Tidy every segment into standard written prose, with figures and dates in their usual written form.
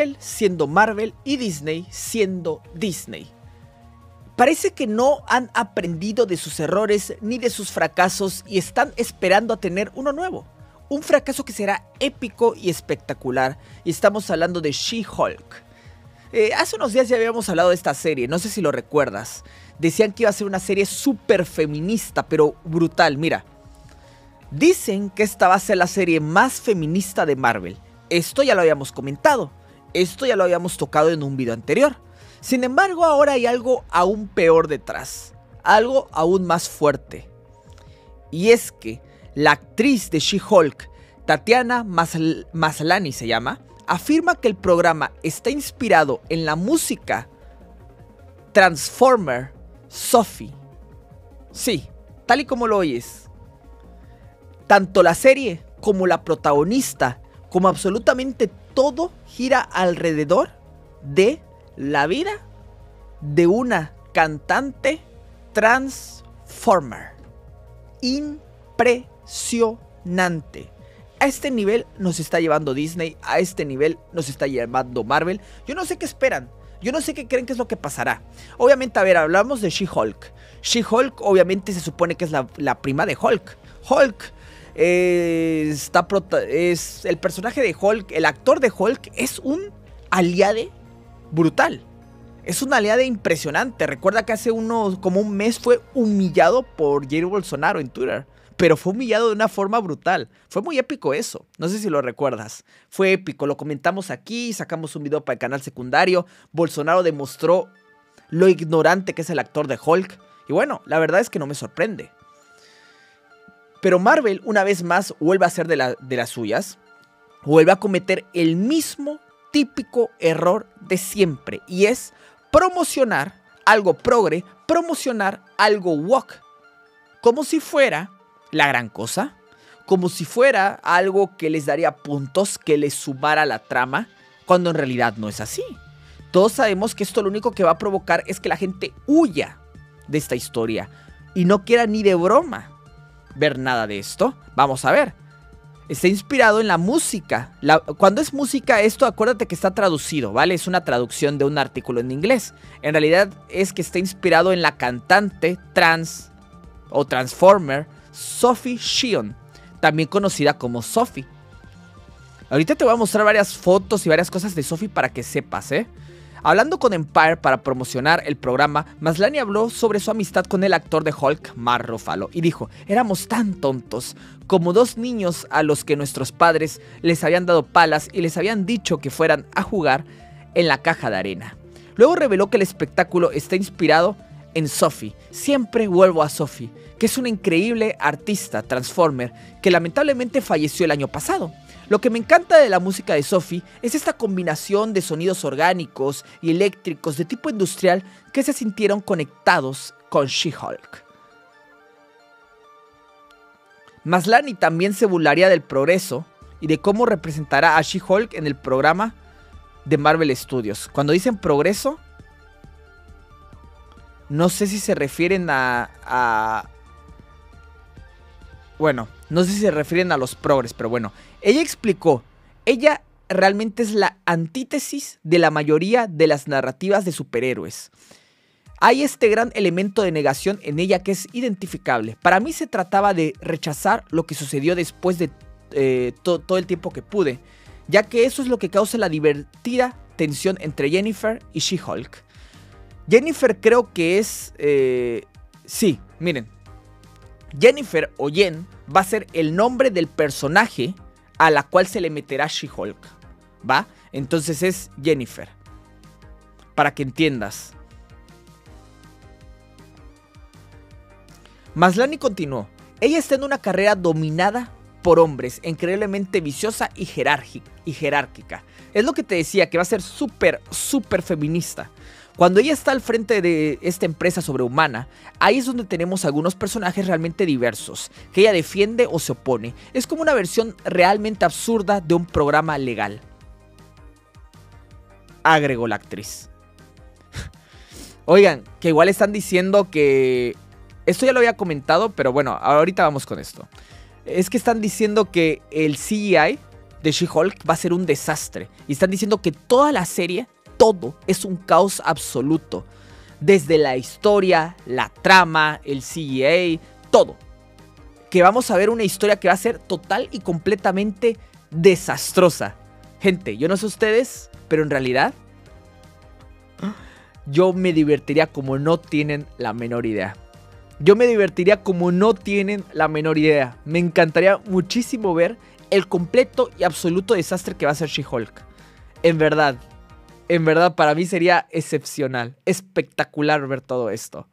Marvel siendo Marvel y Disney siendo Disney. Parece que no han aprendido de sus errores ni de sus fracasos y están esperando a tener uno nuevo. Un fracaso que será épico y espectacular. Y estamos hablando de She-Hulk. Hace unos días ya habíamos hablado de esta serie, no sé si lo recuerdas. Decían que iba a ser una serie súper feminista, pero brutal, mira. Dicen que esta va a ser la serie más feminista de Marvel. Esto ya lo habíamos comentado. Esto ya lo habíamos tocado en un video anterior. Sin embargo, ahora hay algo aún peor detrás. Algo aún más fuerte. Y es que la actriz de She-Hulk, Tatiana Maslany se llama, afirma que el programa está inspirado en la música Transformer Sophie. Sí, tal y como lo oyes. Tanto la serie como la protagonista, como absolutamente todo gira alrededor de la vida de una cantante Transformer. Impresionante. A este nivel nos está llevando Disney, a este nivel nos está llevando Marvel. Yo no sé qué esperan, yo no sé qué creen que es lo que pasará. Obviamente, a ver, hablamos de She-Hulk. She-Hulk obviamente se supone que es la prima de Hulk. Hulk es el personaje de Hulk, el actor de Hulk es un aliade brutal. Es un aliade impresionante. Recuerda que hace como un mes fue humillado por Jair Bolsonaro en Twitter. Pero fue humillado de una forma brutal. Fue muy épico eso. No sé si lo recuerdas. Fue épico. Lo comentamos aquí. Sacamos un video para el canal secundario. Bolsonaro demostró lo ignorante que es el actor de Hulk. Y bueno, la verdad es que no me sorprende. Pero Marvel, una vez más, vuelve a hacer de las suyas. Vuelve a cometer el mismo típico error de siempre. Y es promocionar algo progre. Promocionar algo woke. Como si fuera la gran cosa, como si fuera algo que les daría puntos, que les sumara a la trama, cuando en realidad no es así. Todos sabemos que esto lo único que va a provocar es que la gente huya de esta historia y no quiera ni de broma ver nada de esto. Vamos a ver. Está inspirado en la música. Cuando es música, esto acuérdate que está traducido, ¿vale? Es una traducción de un artículo en inglés. En realidad es que está inspirado en la cantante Transformer Sophie Shion, también conocida como Sophie. Ahorita te voy a mostrar varias fotos y varias cosas de Sophie para que sepas, Hablando con Empire para promocionar el programa, Maslany habló sobre su amistad con el actor de Hulk, Mark Ruffalo, y dijo: éramos tan tontos, como dos niños a los que nuestros padres les habían dado palas y les habían dicho que fueran a jugar en la caja de arena. Luego reveló que el espectáculo está inspirado en Sophie. Siempre vuelvo a Sophie, que es una increíble artista Transformer que lamentablemente falleció el año pasado. Lo que me encanta de la música de Sophie es esta combinación de sonidos orgánicos y eléctricos de tipo industrial que se sintieron conectados con She-Hulk. Maslany también se burlaría del progreso y de cómo representará a She-Hulk en el programa de Marvel Studios. Cuando dicen progreso, no sé si se refieren bueno, no sé si se refieren a los progres, pero bueno. Ella explicó, ella realmente es la antítesis de la mayoría de las narrativas de superhéroes. Hay este gran elemento de negación en ella que es identificable. Para mí se trataba de rechazar lo que sucedió después de todo el tiempo que pude, ya que eso es lo que causa la divertida tensión entre Jennifer y She-Hulk. Jennifer creo que es... sí, miren. Jennifer o Jen va a ser el nombre del personaje a la cual se le meterá She-Hulk, ¿va? Entonces es Jennifer, para que entiendas. Maslany continuó: ella está en una carrera dominada por hombres, increíblemente viciosa y jerárquica. Es lo que te decía, que va a ser súper feminista. Cuando ella está al frente de esta empresa sobrehumana, ahí es donde tenemos algunos personajes realmente diversos, que ella defiende o se opone. Es como una versión realmente absurda de un programa legal, agregó la actriz. Oigan, que igual están diciendo que... Esto ya lo había comentado, pero bueno, ahorita vamos con esto. Es que están diciendo que el CGI de She-Hulk va a ser un desastre. Y están diciendo que toda la serie, todo es un caos absoluto. Desde la historia, la trama, el CGI, todo. Que vamos a ver una historia que va a ser total y completamente desastrosa. Gente, yo no sé ustedes, pero en realidad yo me divertiría como no tienen la menor idea. Yo me divertiría como no tienen la menor idea. Me encantaría muchísimo ver el completo y absoluto desastre que va a ser She-Hulk. En verdad, para mí sería excepcional, espectacular ver todo esto.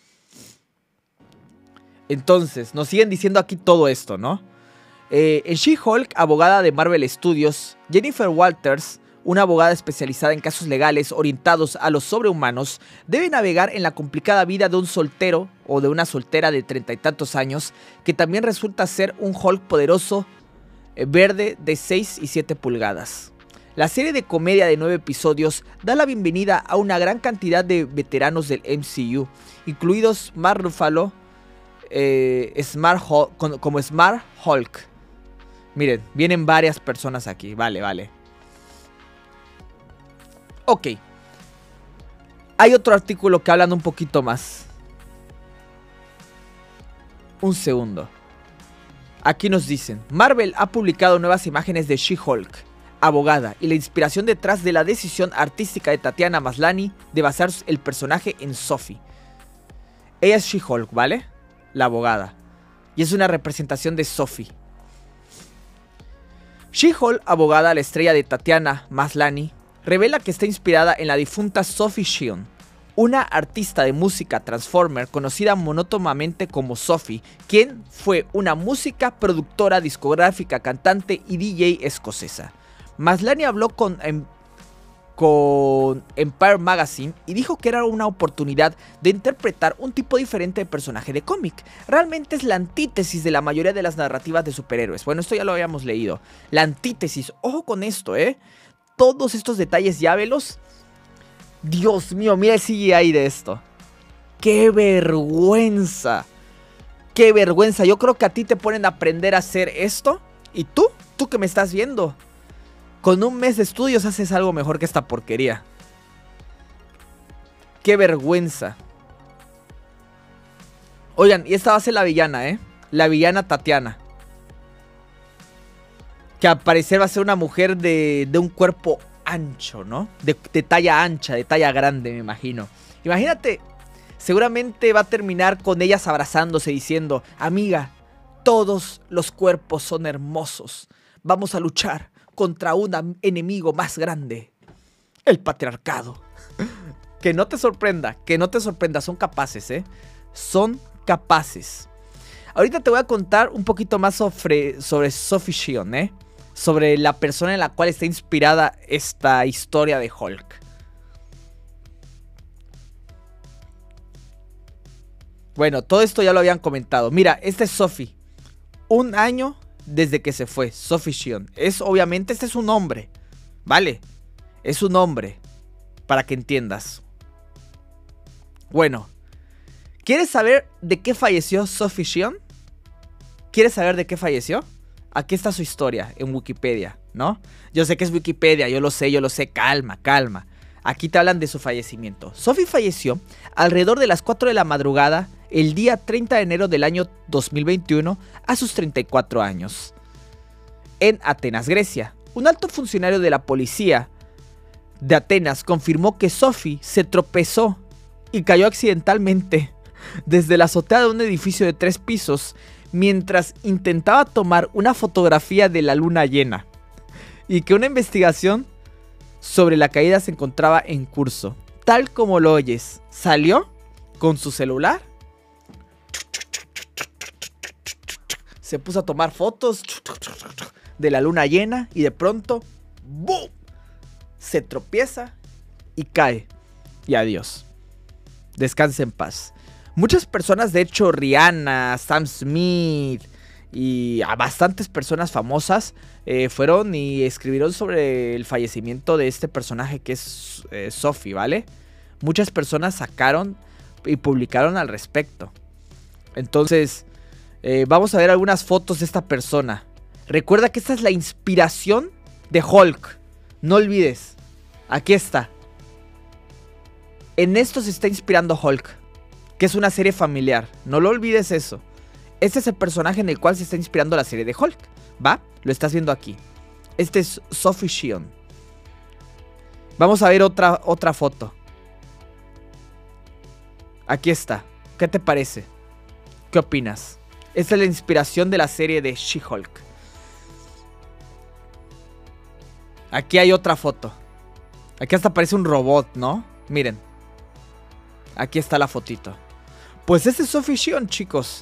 Entonces, nos siguen diciendo aquí todo esto, ¿no? En She-Hulk, abogada de Marvel Studios, Jennifer Walters, una abogada especializada en casos legales orientados a los sobrehumanos, debe navegar en la complicada vida de un soltero o de una soltera de 30 y tantos años, que también resulta ser un Hulk poderoso verde de 6 y 7 pulgadas. La serie de comedia de 9 episodios da la bienvenida a una gran cantidad de veteranos del MCU, incluidos Mark Ruffalo como Smart Hulk. Miren, vienen varias personas aquí, vale. Ok. Hay otro artículo que hablan un poquito más. Un segundo. Aquí nos dicen, Marvel ha publicado nuevas imágenes de She-Hulk, abogada, y la inspiración detrás de la decisión artística de Tatiana Maslany de basar el personaje en Sophie. Ella es She-Hulk, ¿vale? La abogada. Y es una representación de Sophie. She-Hulk, abogada, la estrella de Tatiana Maslany, revela que está inspirada en la difunta Sophie Shion, una artista de música Transformer conocida monótonamente como Sophie, quien fue una música, productora, discográfica, cantante y DJ escocesa. Maslany habló con Empire Magazine y dijo que era una oportunidad de interpretar un tipo diferente de personaje de cómic. Realmente es la antítesis de la mayoría de las narrativas de superhéroes. Bueno, esto ya lo habíamos leído. La antítesis, ojo con esto, todos estos detalles ya velos. Dios mío, mira el CGI de esto. ¡Qué vergüenza! ¡Qué vergüenza! Yo creo que a ti te ponen a aprender a hacer esto. ¿Y tú que me estás viendo? Con un mes de estudios haces algo mejor que esta porquería. ¡Qué vergüenza! Oigan, y esta va a ser la villana, La villana Tatiana. Que al parecer va a ser una mujer de un cuerpo ancho, ¿no? De talla ancha, de talla grande, me imagino. Imagínate, seguramente va a terminar con ellas abrazándose diciendo, amiga, todos los cuerpos son hermosos. Vamos a luchar contra un enemigo más grande, el patriarcado. Que no te sorprenda, son capaces, Son capaces. Ahorita te voy a contar un poquito más sobre Sophie Shion, sobre la persona en la cual está inspirada esta historia de Hulk. Bueno, todo esto ya lo habían comentado. Mira, esta es Sophie. Un año desde que se fue, Sophie Shion. Obviamente, este es un hombre, ¿vale? Es un hombre, para que entiendas. Bueno, ¿quieres saber de qué falleció Sophie Shion? ¿Quieres saber de qué falleció? Aquí está su historia en Wikipedia, ¿no? Yo sé que es Wikipedia, yo lo sé, calma. Aquí te hablan de su fallecimiento. Sophie falleció alrededor de las 4 de la madrugada el día 30 de enero del año 2021 a sus 34 años. En Atenas, Grecia. Un alto funcionario de la policía de Atenas confirmó que Sophie se tropezó y cayó accidentalmente desde la azotea de un edificio de 3 pisos mientras intentaba tomar una fotografía de la luna llena, y que una investigación sobre la caída se encontraba en curso. Tal como lo oyes, salió con su celular, se puso a tomar fotos de la luna llena y de pronto ¡boom!, se tropieza y cae. Y adiós. Descanse en paz. Muchas personas, de hecho, Rihanna, Sam Smith y a bastantes personas famosas fueron y escribieron sobre el fallecimiento de este personaje que es Sophie, ¿vale? Muchas personas sacaron y publicaron al respecto. Entonces, vamos a ver algunas fotos de esta persona. Recuerda que esta es la inspiración de Hulk. No olvides. Aquí está. En esto se está inspirando Hulk, que es una serie familiar. No lo olvides eso. Este es el personaje en el cual se está inspirando la serie de Hulk. ¿Va? Lo estás viendo aquí. Este es Sophie Shion. Vamos a ver otra foto. Aquí está. ¿Qué te parece? ¿Qué opinas? Esta es la inspiración de la serie de She-Hulk. Aquí hay otra foto. Aquí hasta parece un robot, ¿no? Miren. Aquí está la fotito. Pues ese es Sophie Shion, chicos.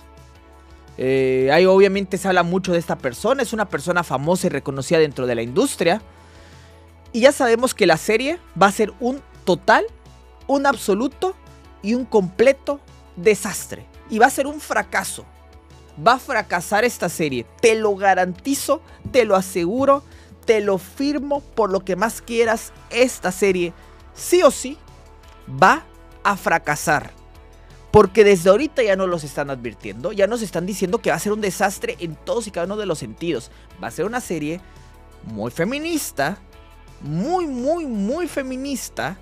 Ahí obviamente se habla mucho de esta persona. Es una persona famosa y reconocida dentro de la industria. Y ya sabemos que la serie va a ser un total, un absoluto y un completo desastre. Y va a ser un fracaso. Va a fracasar esta serie. Te lo garantizo, te lo aseguro, te lo firmo por lo que más quieras. Esta serie, sí o sí, va a fracasar. Porque desde ahorita ya nos los están advirtiendo. Ya nos están diciendo que va a ser un desastre en todos y cada uno de los sentidos. Va a ser una serie muy feminista. Muy feminista.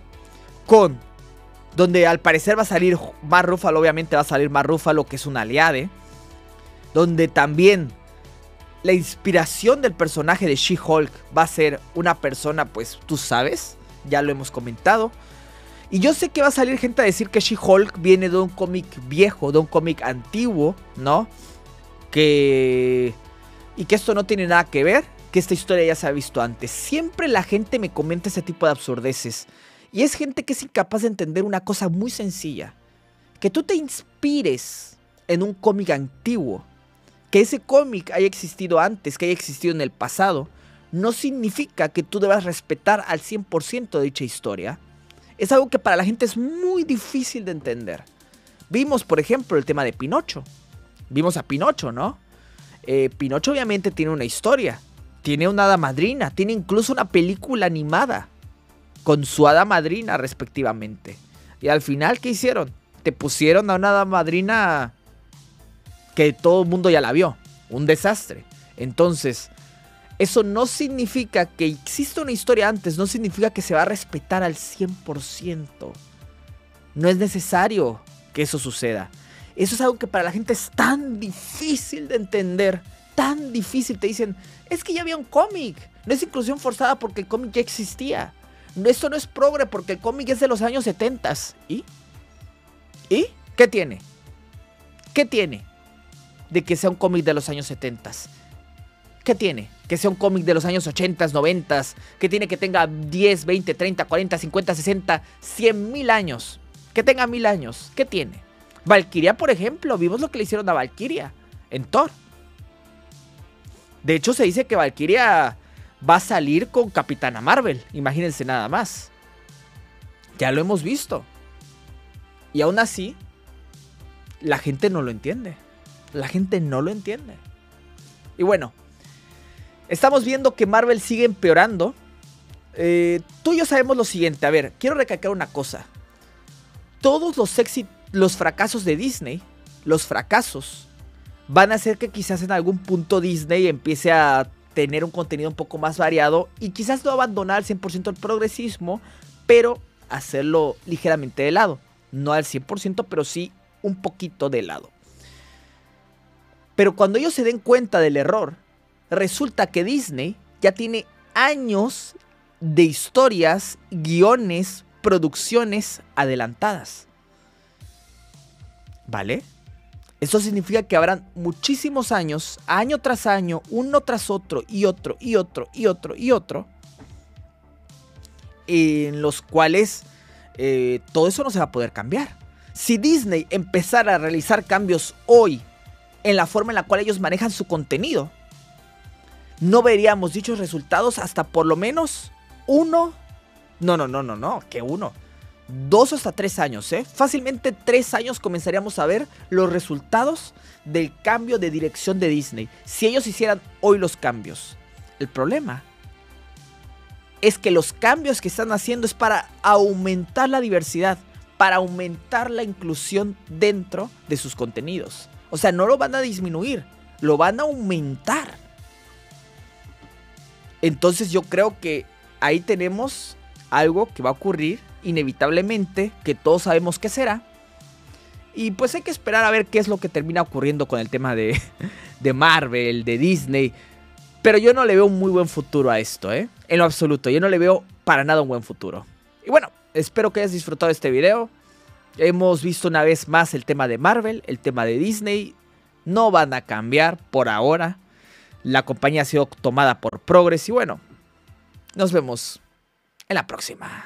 Donde al parecer va a salir Mark Ruffalo. Obviamente va a salir Mark Ruffalo, que es un aliade. Donde también la inspiración del personaje de She-Hulk va a ser una persona, pues tú sabes, ya lo hemos comentado. Y yo sé que va a salir gente a decir que She-Hulk viene de un cómic viejo, de un cómic antiguo, ¿no? Y que esto no tiene nada que ver, que esta historia ya se ha visto antes. Siempre la gente me comenta ese tipo de absurdeces. Y es gente que es incapaz de entender una cosa muy sencilla. Que tú te inspires en un cómic antiguo, que ese cómic haya existido antes, que haya existido en el pasado, no significa que tú debas respetar al 100% de dicha historia. Es algo que para la gente es muy difícil de entender. Vimos, por ejemplo, el tema de Pinocho. Vimos a Pinocho, ¿no? Pinocho obviamente tiene una historia. Tiene una hada madrina. Tiene incluso una película animada con su hada madrina respectivamente. Y al final, ¿qué hicieron? Te pusieron a una hada madrina que todo el mundo ya la vio. Un desastre. Entonces, eso no significa que exista una historia antes. No significa que se va a respetar al 100%. No es necesario que eso suceda. Eso es algo que para la gente es tan difícil de entender. Tan difícil. Te dicen, es que ya había un cómic. No es inclusión forzada porque el cómic ya existía. Esto no es progre porque el cómic es de los años 70. ¿Y? ¿Qué tiene? ¿Qué tiene de que sea un cómic de los años 70? ¿Qué tiene? Que sea un cómic de los años 80, 90, que tiene que tenga 10, 20, 30, 40, 50, 60, 100 mil años. Que tenga 1000 años. ¿Qué tiene? Valkyria, por ejemplo, vimos lo que le hicieron a Valkyria en Thor. De hecho, se dice que Valkyria va a salir con Capitana Marvel. Imagínense nada más. Ya lo hemos visto. Y aún así, la gente no lo entiende. La gente no lo entiende. Y bueno, estamos viendo que Marvel sigue empeorando. Tú y yo sabemos lo siguiente. A ver, quiero recalcar una cosa. Todos los fracasos de Disney, los fracasos, van a hacer que quizás en algún punto Disney empiece a tener un contenido un poco más variado. Y quizás no abandonar al 100% el progresismo, pero hacerlo ligeramente de lado. No al 100%, pero sí un poquito de lado. Pero cuando ellos se den cuenta del error, resulta que Disney ya tiene años de historias, guiones, producciones adelantadas. ¿Vale? Eso significa que habrán muchísimos años, año tras año, uno tras otro, y otro, y otro, y otro, y otro, en los cuales todo eso no se va a poder cambiar. Si Disney empezara a realizar cambios hoy en la forma en la cual ellos manejan su contenido, no veríamos dichos resultados hasta por lo menos 2 hasta 3 años, Fácilmente 3 años comenzaríamos a ver los resultados del cambio de dirección de Disney, si ellos hicieran hoy los cambios. El problema es que los cambios que están haciendo es para aumentar la diversidad, para aumentar la inclusión dentro de sus contenidos. O sea, no lo van a disminuir, lo van a aumentar. Entonces yo creo que ahí tenemos algo que va a ocurrir inevitablemente, que todos sabemos qué será. Y pues hay que esperar a ver qué es lo que termina ocurriendo con el tema de Marvel, de Disney. Pero yo no le veo un muy buen futuro a esto, en lo absoluto. Yo no le veo para nada un buen futuro. Y bueno, espero que hayas disfrutado de este video. Hemos visto una vez más el tema de Marvel, el tema de Disney. No van a cambiar por ahora. La compañía ha sido tomada por Progress. Y bueno, nos vemos en la próxima.